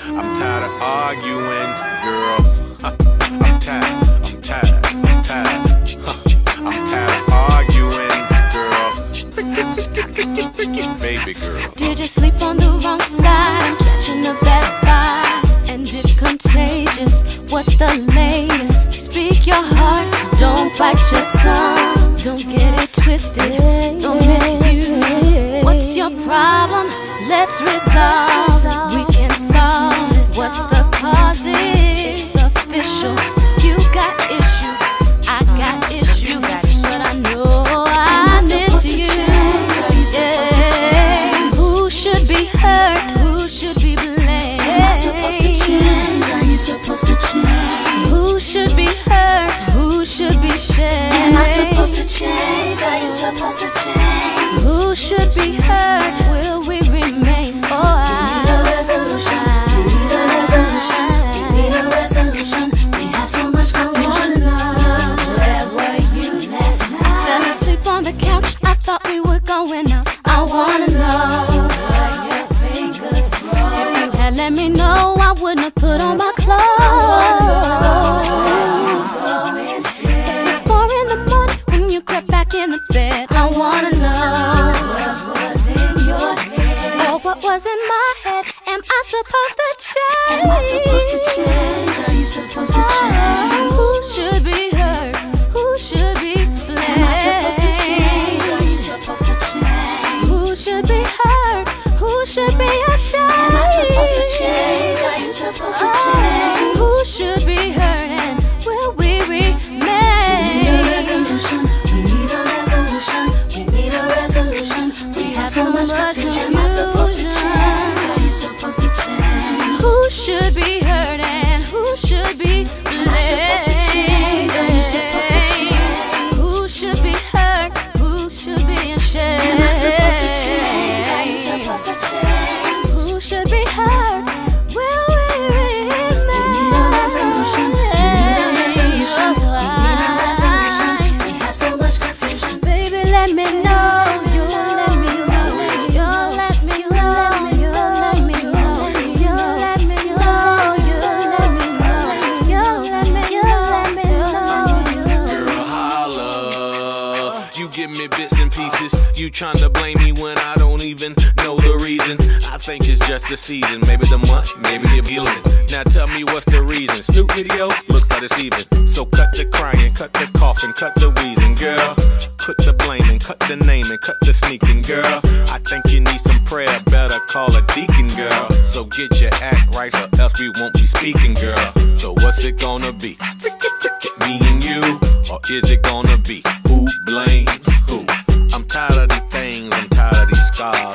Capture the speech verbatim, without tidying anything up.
I'm tired of arguing, girl. Uh, I'm tired, I'm tired, I'm tired. Huh. I'm tired of arguing, girl. Baby girl. Did you sleep on the wrong side? I'm catching a bad vibe, and it's contagious. What's the latest? Speak your heart, don't bite your tongue. Don't get it twisted, don't misuse it. What's your problem? Let's resolve. We can solve it. What's the cause? It's official. You got issues, I got issues, but I know I miss you. Yeah. Who should be hurt? Who should be blamed? Am I supposed to change? Are you supposed to change? Who should be hurt? Who should be shamed? Am I supposed to change? Are you supposed to change? Who should be hurt? Will we remain? Oh, I need a resolution. We need a resolution. We need a resolution. We have so much confusion. Where were you last night? I fell asleep on the couch. I thought we were going out. I wanna know where your fingers were. If you had let me know, I wouldn't have put on my clothes. It's four in the morning when you crept back in the bed. I wanna know what was in your head. Oh, what was in my head? Am I supposed to change? Am I supposed to change? Are you supposed to change? Who should be hurt? Who should be blamed? Am I supposed to change? Are you supposed to change? Who should be hurt? Who should be ashamed? Am I supposed to change? Are you supposed to change? Who should be hurt and will we remain? We need a resolution. We need a resolution. We need a resolution. We have so much confusion. Am I supposed to change? Are you supposed to change? Who should be hurt and who should be blamed? Am I supposed to change? Are you supposed to change? Who should be hurt? Who should be ashamed? Am I supposed to change? Are you supposed to change? Who should be hurt? Will we remain? We need a resolution. We need a resolution. We need a resolution. We have so much confusion. Baby, let me know. You let me know. You let me know. You let me know. You let me know. You let me know. You let me know. Girl, holla. You give me bits and pieces. You tryna blame me when I don't even know the reason. I think it's just the season. Maybe the month, maybe you're feeling. Now tell me what's the reason. Snoop video looks like it's even. So cut the crying, cut the coughing, cut the wheezing, girl. Put the blaming, cut the naming, cut the sneaking, girl. I think you need some prayer, better call a deacon, girl. So get your act right or else we won't be speaking, girl. So what's it gonna be? Me and you? Or is it gonna be who blames who? I'm tired of these things, I'm tired of these scars.